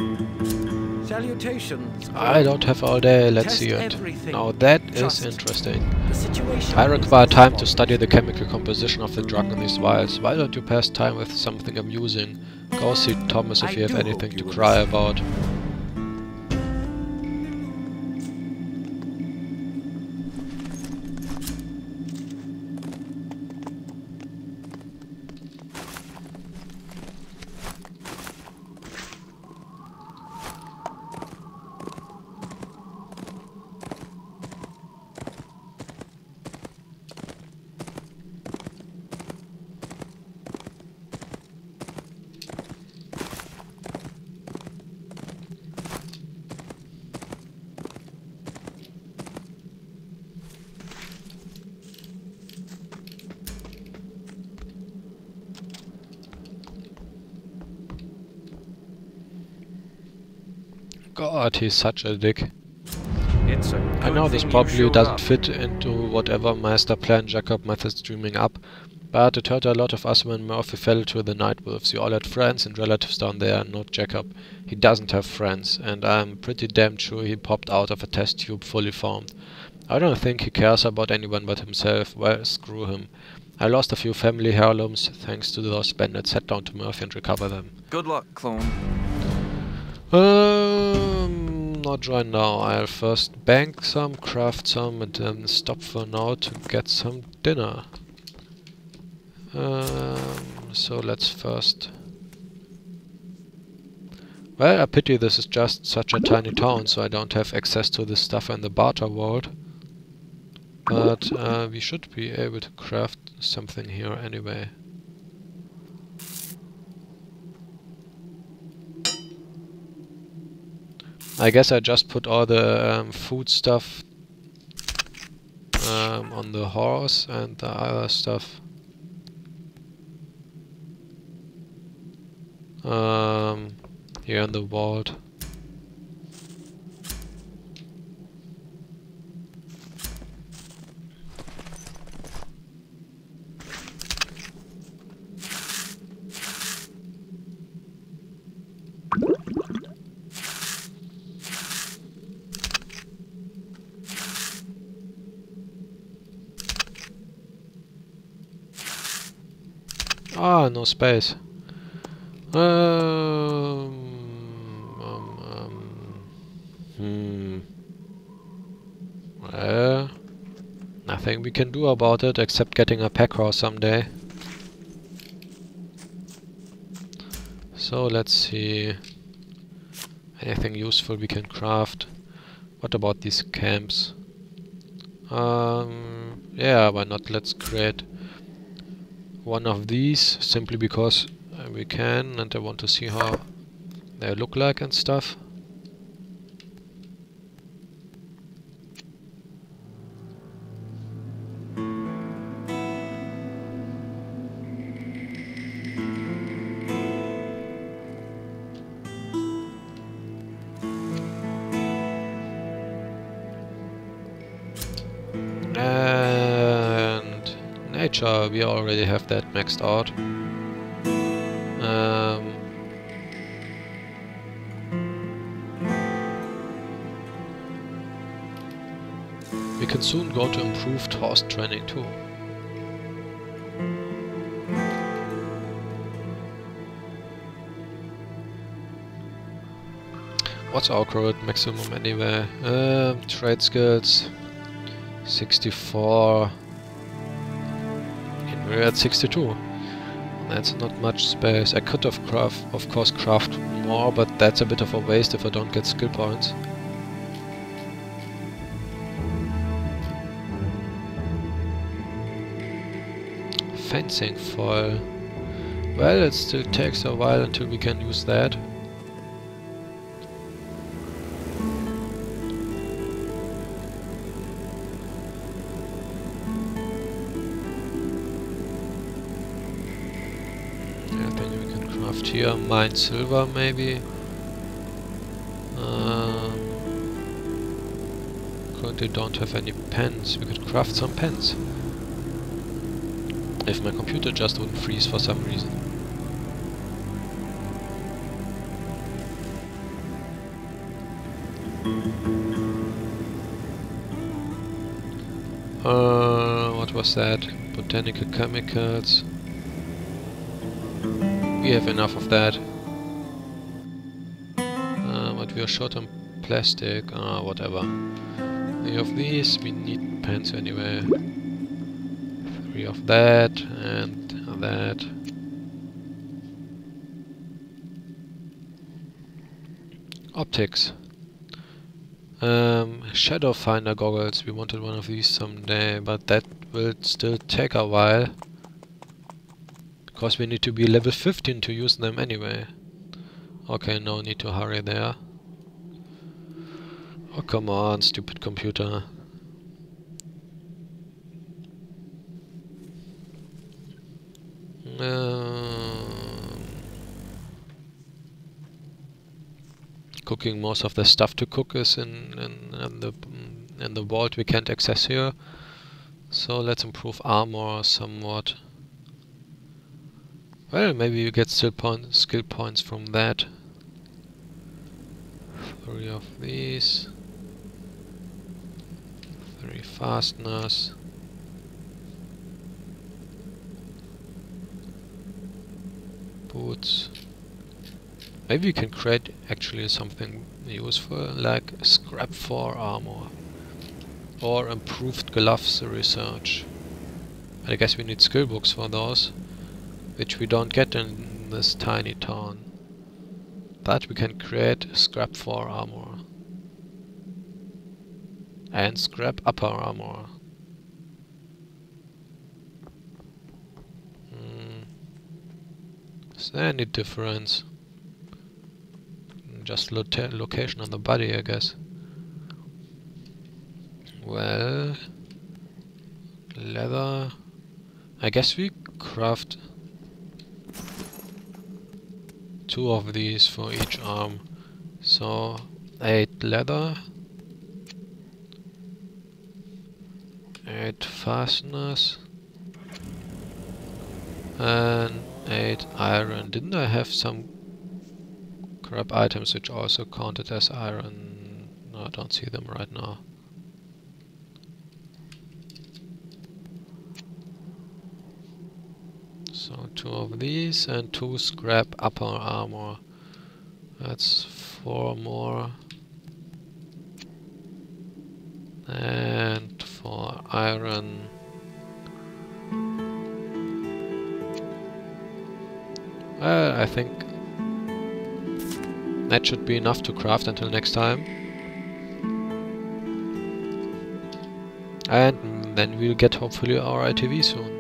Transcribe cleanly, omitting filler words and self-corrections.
Salutations. I don't have all day, let's see it. Now that is interesting. I require time to study the chemical composition of the drug in these vials. Why don't you pass time with something amusing? Go see Thomas if you have anything to cry about. God, he's such a dick. I know this probably doesn't fit into whatever master plan Jacob might is dreaming up, but it hurt a lot of us when Murphy fell to the Night Wolves. You all had friends and relatives down there, not Jacob. He doesn't have friends, and I'm pretty damn sure he popped out of a test tube fully formed. I don't think he cares about anyone but himself. Well, screw him. I lost a few family heirlooms thanks to those bandits. Head down to Murphy and recover them. Good luck, clone. Not right now. I'll first bank some, craft some, and then stop for now to get some dinner. So let's first... Well, I pity this is just such a tiny town, so I don't have access to this stuff in the barter world. But we should be able to craft something here anyway. I guess I just put all the food stuff on the horse and the other stuff here in the vault. Ah, no space. Well, nothing we can do about it except getting a pack horse someday. So let's see. Anything useful we can craft. What about these camps? Yeah, why not? Let's create one of these simply because we can, and I want to see how they look like and stuff. And nature, we already have that maxed out. We can soon go to improved horse training too. What's our current maximum anyway? Trade skills 64, and we're at 62. That's not much space. I could have of course craft more, but that's a bit of a waste if I don't get skill points. Fencing foil. Well, it still takes a while until we can use that. I think we can craft here. Mine silver maybe. Currently don't have any pens. We could craft some pens. If my computer just wouldn't freeze for some reason. What was that? Botanical chemicals. We have enough of that. But we are short on plastic. Whatever. We have these. We need pens anyway. 3 of that and that. Optics. Shadow finder goggles. We wanted one of these someday, but that will still take a while. Because we need to be level 15 to use them anyway. Okay, no need to hurry there. Oh, come on, stupid computer. Cooking most of the stuff to cook is in the vault we can't access here. So let's improve armor somewhat. Well, maybe you get skill points from that. 3 of these. 3 fasteners. Boots. Maybe we can create actually something useful, like scrap 4 armor. Or improved gloves research. I guess we need skill books for those, which we don't get in this tiny town. But we can create scrap 4 armor. And scrap upper armor. Is there any difference? Just location on the body, I guess. Well, leather. I guess we craft 2 of these for each arm. So 8 leather, 8 fasteners, and 8 iron. Didn't I have some crap items which also counted as iron? No, I don't see them right now. So 2 of these and 2 scrap upper armor. That's 4 more. And for iron. Well, I think that should be enough to craft until next time. And then we'll get hopefully our ITV soon.